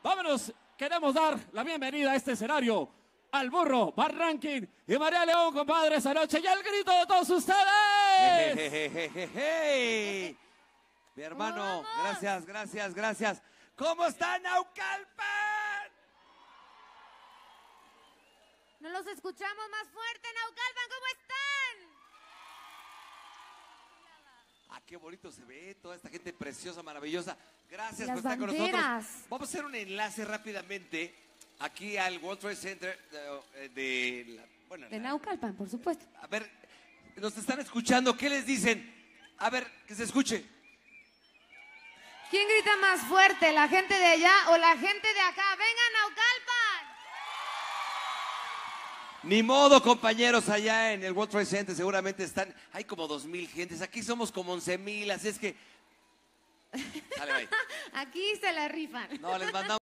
Vámonos, queremos dar la bienvenida a este escenario al Burro, Bar Ranking y María León, compadre, esa noche. Y el grito de todos ustedes. Mi hermano, gracias. ¿Cómo está Naucalpan? No los escuchamos más fuerte, Naucalpan, ¿cómo están? Ah, qué bonito se ve toda esta gente preciosa, maravillosa. Gracias Las por estar con banderas. nosotros. Vamos a hacer un enlace rápidamente aquí al World Trade Center De Naucalpan, por supuesto. A ver, nos están escuchando. ¿Qué les dicen? A ver, que se escuche. ¿Quién grita más fuerte, la gente de allá o la gente de acá? ¡Venga, Naucalpan! Ni modo, compañeros, allá en el World Trade Center seguramente están, hay como 2,000 gentes, aquí somos como 11,000, así es que... Dale, bye. Aquí se la rifan. No, les mandamos...